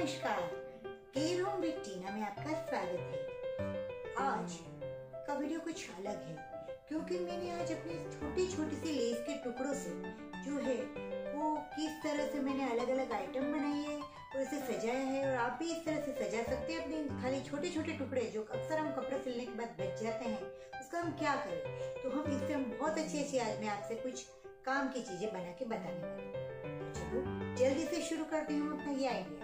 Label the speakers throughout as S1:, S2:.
S1: नमस्कार, care home with टीना में आपका स्वागत है। आज का वीडियो कुछ अलग है क्योंकि मैंने आज अपने छोटी छोटी सी लेस के टुकड़ों से जो है वो किस तरह से मैंने अलग अलग आइटम बनाई है और इसे सजाया है। और आप भी इस तरह से सजा सकते हैं अपने खाली छोटे छोटे टुकड़े जो अक्सर हम कपड़े सिलने के बाद बच जाते हैं, उसका हम क्या करें। तो हम इससे हम बहुत अच्छी आज मैं आपसे कुछ काम की चीजें बना के बताने वाली हूँ। चलो जल्दी से शुरू करते हैं अपना ये आइडिया।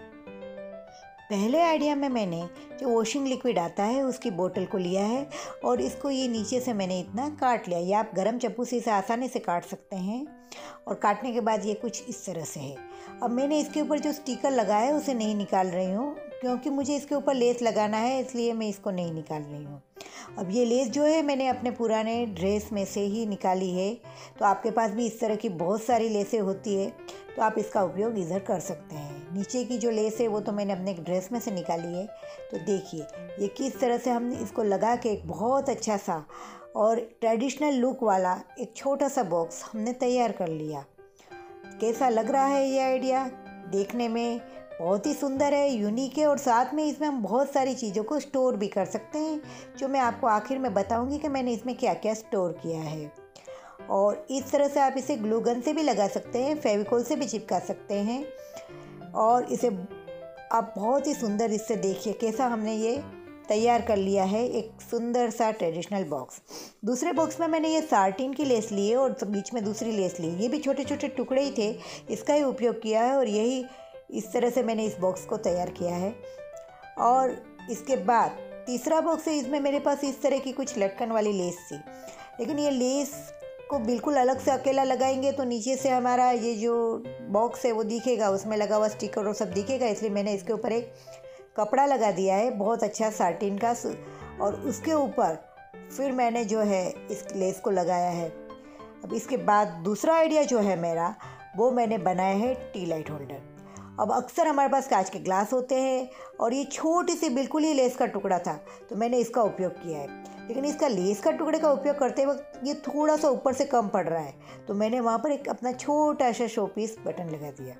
S1: पहले आइडिया में मैंने जो वॉशिंग लिक्विड आता है उसकी बोतल को लिया है और इसको ये नीचे से मैंने इतना काट लिया। ये आप गरम चप्पू से इसे आसानी से काट सकते हैं और काटने के बाद ये कुछ इस तरह से है। अब मैंने इसके ऊपर जो स्टिकर लगाया है उसे नहीं निकाल रही हूँ क्योंकि मुझे इसके ऊपर लेस लगाना है, इसलिए मैं इसको नहीं निकाल रही हूँ। अब ये लेस जो है मैंने अपने पुराने ड्रेस में से ही निकाली है। तो आपके पास भी इस तरह की बहुत सारी लेसें होती है तो आप इसका उपयोग इधर कर सकते हैं। नीचे की जो लेस है वो तो मैंने अपने ड्रेस में से निकाली है। तो देखिए ये किस तरह से हमने इसको लगा के एक बहुत अच्छा सा और ट्रेडिशनल लुक वाला एक छोटा सा बॉक्स हमने तैयार कर लिया। कैसा लग रहा है ये आइडिया? देखने में बहुत ही सुंदर है, यूनिक है और साथ में इसमें हम बहुत सारी चीज़ों को स्टोर भी कर सकते हैं, जो मैं आपको आखिर में बताऊंगी कि मैंने इसमें क्या क्या स्टोर किया है। और इस तरह से आप इसे ग्लू गन से भी लगा सकते हैं, फेविकोल से भी चिपका सकते हैं और इसे आप बहुत ही सुंदर इससे देखिए कैसा हमने ये तैयार कर लिया है एक सुंदर सा ट्रेडिशनल बॉक्स। दूसरे बॉक्स में मैंने ये सार्टिन की लेस ली है और बीच में दूसरी लेस ली। ये भी छोटे छोटे टुकड़े ही थे, इसका ही उपयोग किया है और यही इस तरह से मैंने इस बॉक्स को तैयार किया है। और इसके बाद तीसरा बॉक्स है, इसमें मेरे पास इस तरह की कुछ लटकन वाली लेस थी, लेकिन ये लेस को बिल्कुल अलग से अकेला लगाएंगे तो नीचे से हमारा ये जो बॉक्स है वो दिखेगा, उसमें लगा हुआ स्टिकर और सब दिखेगा, इसलिए मैंने इसके ऊपर एक कपड़ा लगा दिया है बहुत अच्छा साटिन का और उसके ऊपर फिर मैंने जो है इस लेस को लगाया है। अब इसके बाद दूसरा आइडिया जो है मेरा वो मैंने बनाया है टी लाइट होल्डर। अब अक्सर हमारे पास कांच के ग्लास होते हैं और ये छोटी सी बिल्कुल ही लेस का टुकड़ा था तो मैंने इसका उपयोग किया है, लेकिन इसका लेस का टुकड़े का उपयोग करते वक्त ये थोड़ा सा ऊपर से कम पड़ रहा है तो मैंने वहाँ पर एक अपना छोटा सा शो पीस बटन लगा दिया।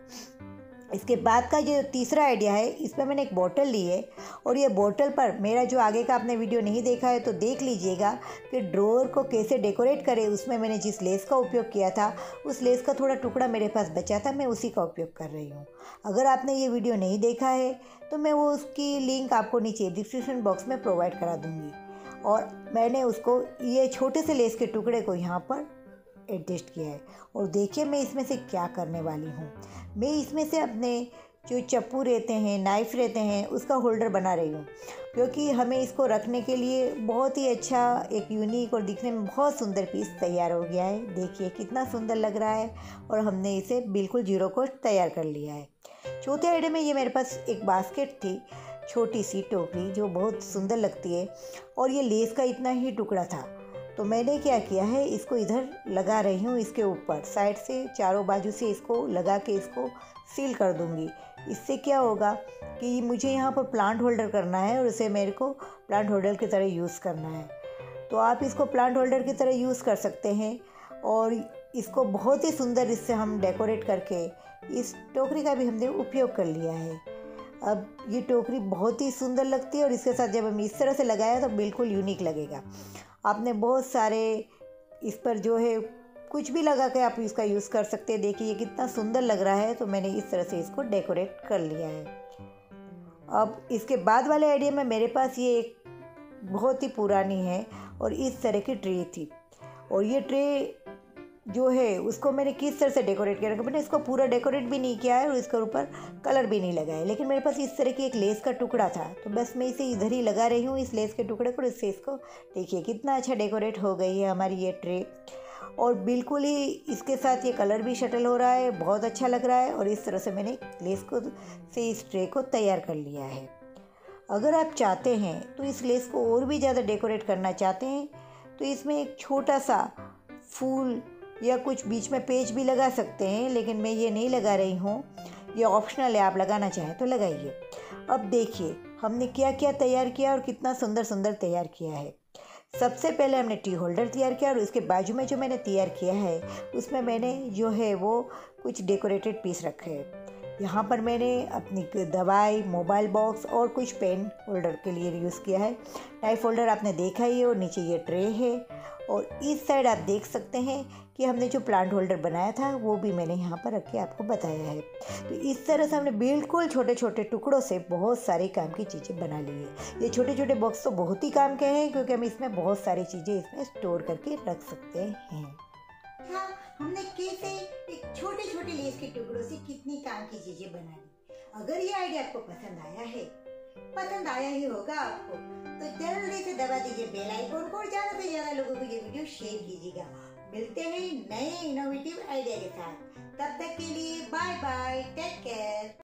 S1: इसके बाद का जो तीसरा आइडिया है, इसमें मैंने एक बोतल ली है और ये बोतल पर मेरा जो आगे का आपने वीडियो नहीं देखा है तो देख लीजिएगा कि ड्रॉअर को कैसे डेकोरेट करें। उसमें मैंने जिस लेस का उपयोग किया था उस लेस का थोड़ा टुकड़ा मेरे पास बचा था, मैं उसी का उपयोग कर रही हूँ। अगर आपने ये वीडियो नहीं देखा है तो मैं वो उसकी लिंक आपको नीचे डिस्क्रिप्शन बॉक्स में प्रोवाइड करा दूँगी। और मैंने उसको ये छोटे से लेस के टुकड़े को यहाँ पर एडजस्ट किया है और देखिए मैं इसमें से क्या करने वाली हूँ। मैं इसमें से अपने जो चप्पू रहते हैं, नाइफ़ रहते हैं, उसका होल्डर बना रही हूँ क्योंकि हमें इसको रखने के लिए बहुत ही अच्छा एक यूनिक और दिखने में बहुत सुंदर पीस तैयार हो गया है। देखिए कितना सुंदर लग रहा है और हमने इसे बिल्कुल जीरो कॉस्ट तैयार कर लिया है। चौथे आइडिया में ये मेरे पास एक बास्केट थी, छोटी सी टोकरी जो बहुत सुंदर लगती है और ये लेस का इतना ही टुकड़ा था तो मैंने क्या किया है इसको इधर लगा रही हूँ, इसके ऊपर साइड से चारों बाजू से इसको लगा के इसको सील कर दूँगी। इससे क्या होगा कि मुझे यहाँ पर प्लांट होल्डर करना है और इसे मेरे को प्लांट होल्डर की तरह यूज़ करना है तो आप इसको प्लांट होल्डर की तरह यूज़ कर सकते हैं और इसको बहुत ही सुंदर इससे हम डेकोरेट करके इस टोकरी का भी हमने उपयोग कर लिया है। अब ये टोकरी बहुत ही सुंदर लगती है और इसके साथ जब हम इस तरह से लगाया तो बिल्कुल यूनिक लगेगा। आपने बहुत सारे इस पर जो है कुछ भी लगा के आप इसका यूज़ कर सकते हैं। देखिए ये कितना सुंदर लग रहा है तो मैंने इस तरह से इसको डेकोरेट कर लिया है। अब इसके बाद वाले आइडिया में मेरे पास ये एक बहुत ही पुरानी है और इस तरह की ट्रे थी और ये ट्रे जो है उसको मैंने किस तरह से डेकोरेट किया, मैंने इसको पूरा डेकोरेट भी नहीं किया है और इसके ऊपर कलर भी नहीं लगाया, लेकिन मेरे पास इस तरह की एक लेस का टुकड़ा था तो बस मैं इसे इधर ही लगा रही हूँ इस लेस के टुकड़े को। इससे इसको देखिए कितना अच्छा डेकोरेट हो गई है हमारी ये ट्रे और बिल्कुल ही इसके साथ ये कलर भी शटल हो रहा है, बहुत अच्छा लग रहा है और इस तरह से मैंने लेस को से इस ट्रे को तैयार कर लिया है। अगर आप चाहते हैं तो इस लेस को और भी ज़्यादा डेकोरेट करना चाहते हैं तो इसमें एक छोटा सा फूल या कुछ बीच में पेज भी लगा सकते हैं, लेकिन मैं ये नहीं लगा रही हूँ, ये ऑप्शनल है, आप लगाना चाहें तो लगाइए। अब देखिए हमने क्या क्या तैयार किया और कितना सुंदर सुंदर तैयार किया है। सबसे पहले हमने टी होल्डर तैयार किया और उसके बाजू में जो मैंने तैयार किया है उसमें मैंने जो है वो कुछ डेकोरेटेड पीस रखे हैं। यहाँ पर मैंने अपनी दवाई, मोबाइल बॉक्स और कुछ पेन होल्डर के लिए यूज़ किया है। टाइप होल्डर आपने देखा ही है और नीचे ये ट्रे है और इस साइड आप देख सकते हैं कि हमने जो प्लांट होल्डर बनाया था वो भी मैंने यहाँ पर रख के आपको बताया है। तो इस तरह से हमने बिल्कुल छोटे छोटे टुकड़ों से बहुत सारी काम की चीज़ें बना ली है। ये छोटे छोटे बॉक्स तो बहुत ही काम के हैं क्योंकि हम इसमें बहुत सारी चीज़ें इसमें स्टोर करके रख सकते हैं। हाँ, हमने कैसे एक छोटे छोटे लेस के टुकड़ों से कितनी काम की चीजें बना ली। अगर ये आइडिया आपको पसंद आया ही होगा आपको, तो जल्दी से दबा दीजिए बेल आइकन को और ज्यादा से ज्यादा लोगों को ये वीडियो शेयर कीजिएगा। मिलते हैं नए इनोवेटिव आइडिया के साथ। तब तक के लिए बाय बाय, टेक केयर।